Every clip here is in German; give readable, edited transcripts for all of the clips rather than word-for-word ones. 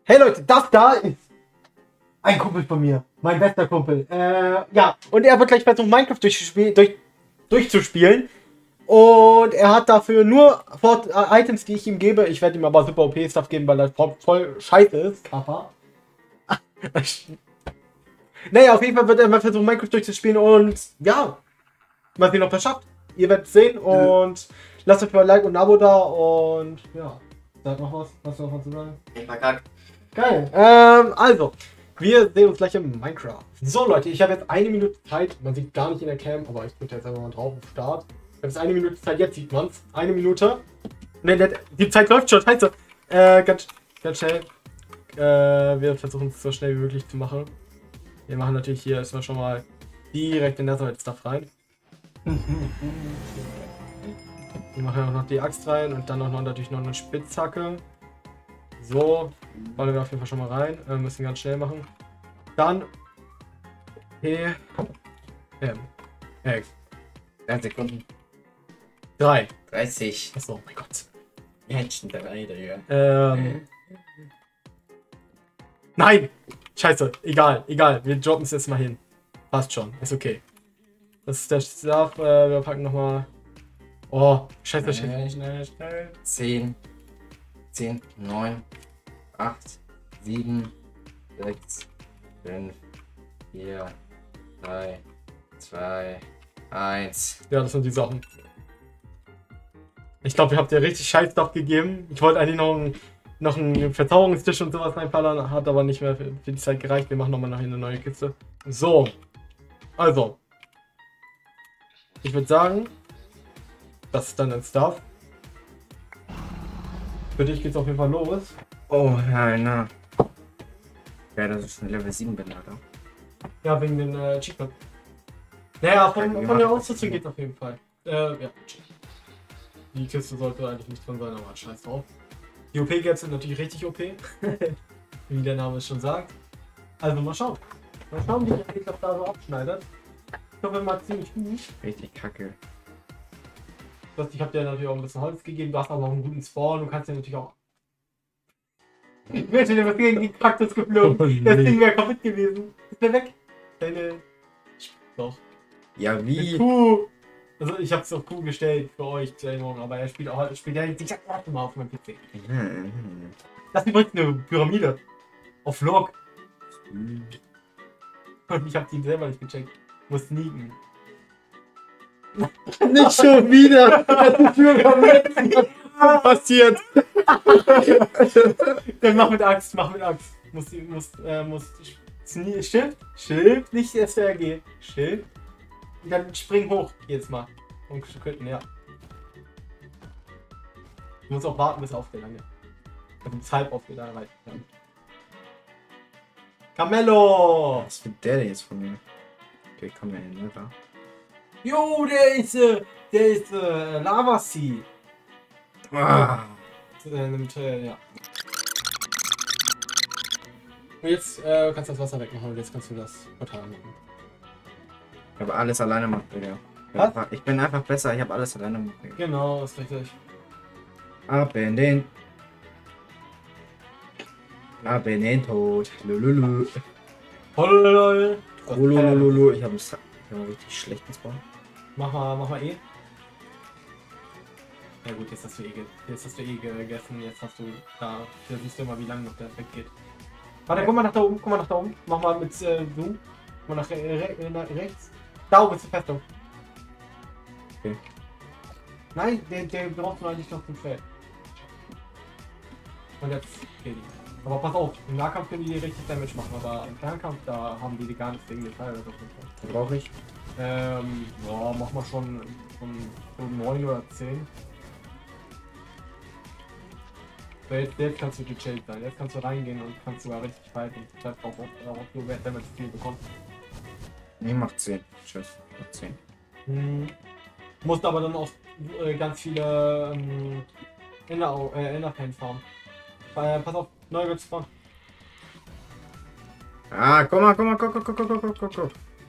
Hey Leute, das da ist ein Kumpel von mir. Mein bester Kumpel. Ja, und er wird gleich versuchen, Minecraft durchzuspielen. Und er hat dafür nur Items, die ich ihm gebe. Ich werde ihm aber super OP-Stuff geben, weil das voll scheiße ist. Kappa. Naja, auf jeden Fall wird er mal versuchen, Minecraft durchzuspielen. Und ja, mal sehen, ob er schafft. Ihr werdet es sehen. Und lasst euch mal ein Like und ein Abo da. Und ja, sag noch was. Hast du noch was zu sagen? Ich verkackt. Geil. Also, wir sehen uns gleich in Minecraft. So Leute, ich habe jetzt 1 Minute Zeit. Man sieht gar nicht in der Cam, aber ich drücke jetzt einfach mal drauf auf Start. Ich habe jetzt 1 Minute Zeit, jetzt sieht man es. 1 Minute. Ne, die Zeit läuft schon, scheiße. Ganz schnell. Wir versuchen es so schnell wie möglich zu machen. Wir machen natürlich hier erstmal schon mal direkt in der Seite Stuff rein. Wir machen auch noch die Axt rein und dann natürlich noch eine Spitzhacke. So, wollen wir auf jeden Fall schon mal rein. Müssen ganz schnell machen. Dann P M X 3 Sekunden. 3. 30. Achso, mein Gott. Jetzt 3, Digga. Nein! Scheiße, egal. Wir droppen es jetzt mal hin. Passt schon, ist okay. Das ist der Stuff. Wir packen nochmal. Oh, scheiße. Schnell. 10, 9, 8, 7, 6, 5, 4, 3, 2, 1. Ja, das sind die Sachen. Ich glaube, ihr habt ja richtig Scheiß-Stuff gegeben. Ich wollte eigentlich noch einen Verzauberungstisch und sowas reinballern, hat aber nicht mehr für die Zeit gereicht. Wir machen nochmal nachher eine neue Kiste. So. Also. Ich würde sagen, das ist dann ein Stuff. Für dich geht's auf jeden Fall los. Oh, na. Ja, das ist ein Level 7 bin, Alter. Ja, wegen den Achievement. Naja, von der Ausrüstung geht's auf jeden Fall. Ja. Die Kiste sollte eigentlich nicht drin sein, aber scheiß drauf. Die OP-Gaps sind natürlich richtig OP. Wie der Name es schon sagt. Also mal schauen. Wie der das da so abschneidet. Ich hoffe mal ziemlich gut. Richtig kacke. Ich habe dir natürlich auch ein bisschen Holz gegeben. Du hast aber auch einen guten Spawn. Du kannst ja natürlich auch. Ich wette, der wird gegen den Kaktus geflogen. Oh, nee. Das Ding wäre kaputt gewesen. Ist der weg? Deine. Doch. Ja, wie? Kuh. Also ich habe es auf Kuh gestellt für euch zur Erinnerung, aber er spielt ja jetzt nicht das Mal auf meinem PC. Das ist übrigens eine Pyramide. Auf Log. Und ich habe die selber nicht gecheckt. Muss sneaken. Nicht schon wieder! Das ist Pyramiden passiert! Dann mach mit Axt. Shift, nicht SRG. Shift. Und dann spring hoch jetzt mal. Und könnten, ja. Du musst auch warten, bis er aufgeht. Also bis halb aufgeht, da reicht. Camello! Was will der denn jetzt von mir? Okay, komm mal hin, oder? Jo, der ist Lava Sea. Ah. Ja. Und jetzt kannst du das Wasser wegmachen und jetzt kannst du das Portal machen. Ich habe alles alleine gemacht, Digga. Was? Ich bin einfach besser, ich habe alles alleine gemacht. Digga. Genau, ist richtig. Ab in den Tod. Lululu. Hololol. Lululu. Ich habe einen richtig schlechten Spawn. Mach mal eh. Ja gut, jetzt hast du eh gegessen, jetzt hast du da siehst du mal, wie lange noch der Effekt geht. Warte, guck mal nach da oben, Mach mal mit Zoom. Guck mal nach rechts. Da oben ist die Festung. Okay. Nein, der braucht nur eigentlich noch zum Feld. Und jetzt geht die. Aber pass auf, im Nahkampf können die richtig Damage machen, aber im Fernkampf, da haben die gar nichts gegen den Teil. Was brauche ich? Ja, mach mal schon 9 oder 10. Jetzt kannst du gechillt sein. Jetzt kannst du reingehen und kannst sogar richtig fighten. Ich weiß auch, ob du Damage viel bekommst. Nee, mach 10. Tschüss. Mach 10. Musst aber dann auch ganz viele Inner-Fan farmen. Pass auf, neu wird's spawn. Ah, guck mal.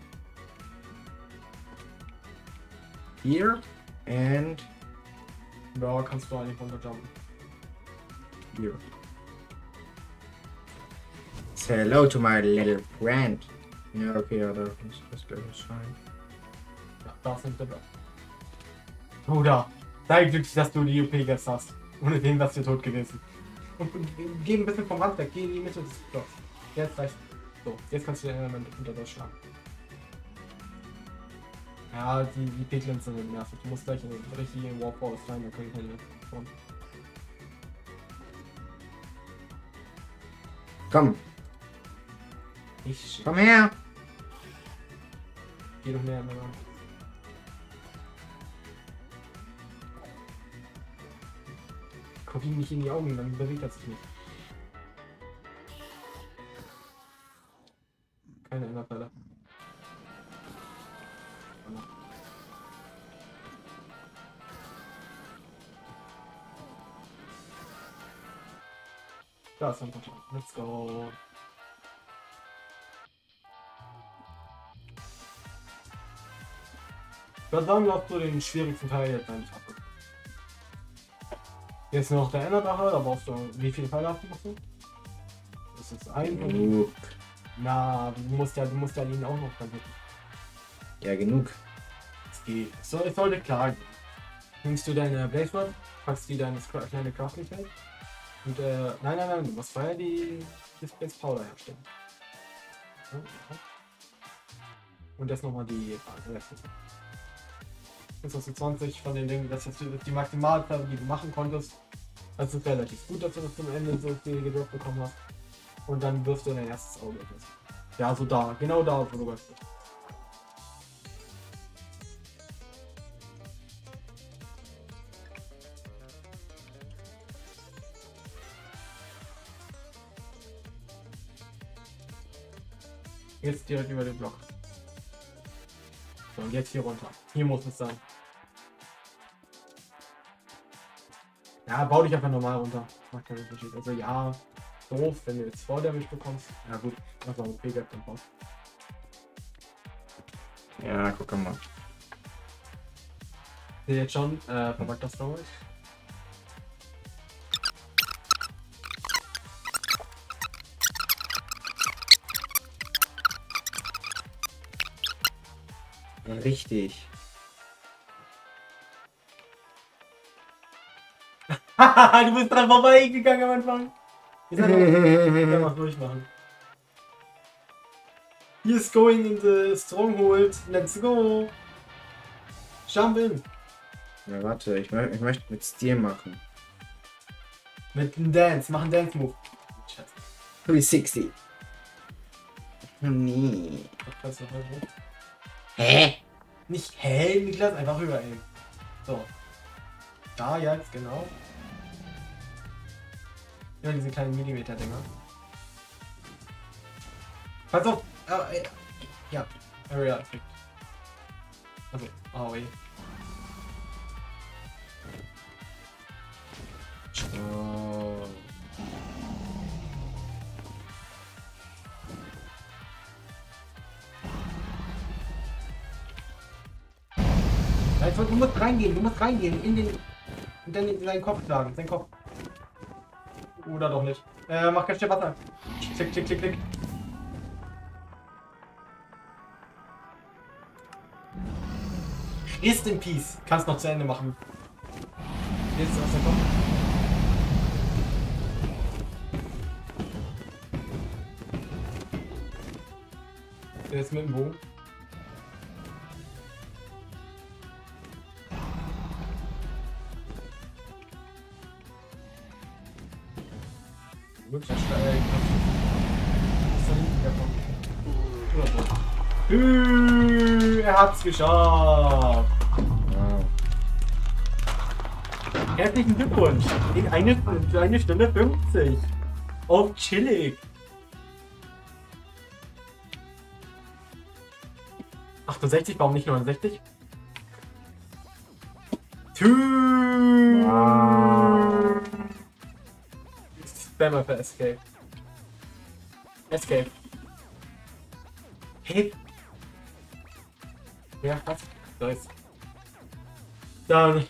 Here and Ja, kannst du eigentlich runterjumpen. here. Say hello to my little friend. Ja, okay, ja, da muss das gleich sein. Ja, da ist nicht der Block. Bruder, sei glücklich, dass du die UP jetzt hast. Ohne den wärst du tot gewesen. Und geh ein bisschen vom Rand weg, geh in die Mitte des Blocks. Jetzt reicht. So, jetzt kannst du den Element unter durchschlagen. Ja, die Piglins sind nervig. Du musst gleich in den richtigen Warfall rein, dann können keine kommen. Komm, Ich komm her! geh noch näher an den Rand. Guck ihm nicht in die Augen, dann bewegt er sich nicht. Keine Enderperle. Da ist ein Portal. Let's go. Ich würde sagen, dass du den schwierigsten Teil jetzt eigentlich hast. Jetzt noch der Enderdrache, da brauchst du. Wie viele Pfeile hast du noch? Das ist ein. Na, du musst ja ihn auch noch versuchen. Ja, genug. Es geht. Es sollte klar gehen. Nimmst du deine Blaze Rod, packst die deine kleine Crafting Feld und nein, du musst vorher die Space Powder herstellen. Ja, ja. Und das nochmal die Reste. Jetzt hast du 20 von den Dingen, das ist die Maximalzahl, die du machen konntest. Das ist relativ gut, dass du das zum Ende so viel gedroppt bekommen hast. Und dann wirfst du dein erstes Auge. Ja, so da, genau da, wo du bist. Jetzt direkt über den Block. So, und jetzt hier runter. Hier muss es sein. Ja, bau dich einfach normal runter. Macht keinen Unterschied. Also ja, doof, wenn du jetzt Vordamage bekommst. Ja gut, was auch okay bleibt, dann passt. Ja, guck mal. Sehe jetzt schon, verpackter Storage. Richtig. Du bist dran vorbeigegangen am Anfang. Ich kann mal durchmachen. He is going in the stronghold. Let's go. Jump in. Ja, warte, ich möchte mit Stil machen. Mit einem Dance. Mach einen Dance-Move. Scheiße. 360. Nee. Kannst du rüber? Hä? Nicht hell, Niklas, einfach rüber eben. So. Da jetzt, genau. Ja, diese kleinen Millimeter-Dinger. Pass auf! Ja, Area Effect. Also, AOE. Oh. Also, du musst reingehen in den. Und dann in seinen Kopf schlagen, seinen Kopf. Oder doch nicht. Mach ganz schnell Wasser. Klick, klick, klick, klick. Rest in Peace. Kannst noch zu Ende machen. Jetzt aus der Kopf. Der ist mit dem Bogen. Wirklich steil. Oder so. Er hat's geschafft. Wow. Herzlichen Glückwunsch. In eine Stunde 50. Auf chillig. 68, warum nicht 69? Wow. Spammer für Escape. Escape. Hey. Ja, was? Nice. Dann.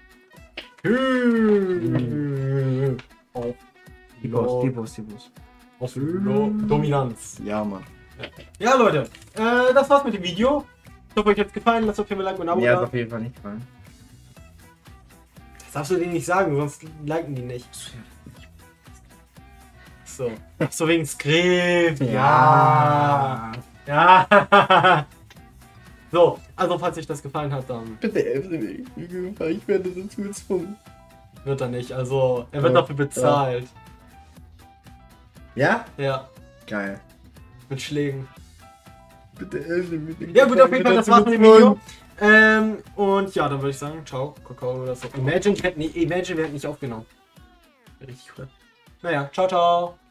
Auf. Die Boss. Auf Dominanz. Ja, Mann. Ja, Leute, das war's mit dem Video. Ich hoffe, euch hat's gefallen. Lasst auf jeden Fall ein Like und ein Abo Mir hat da. auf jeden Fall nicht gefallen. Das darfst du denen nicht sagen, sonst liken die nicht. So. Ach so, wegen Skript. Ja. Ja. So, also falls euch das gefallen hat, dann Bitte helfen mir. Ich werde dazu gezwungen. wird er nicht. Also, er wird Ja. dafür bezahlt. Ja? Ja, Geil. mit Schlägen. Bitte helfen mir. Ja gut, auf jeden Fall, das war's mit dem Video. Und ja, dann würde ich sagen, ciao, Kakao oder so. Imagine wird nicht aufgenommen. Richtig cool. Naja, ciao, ciao.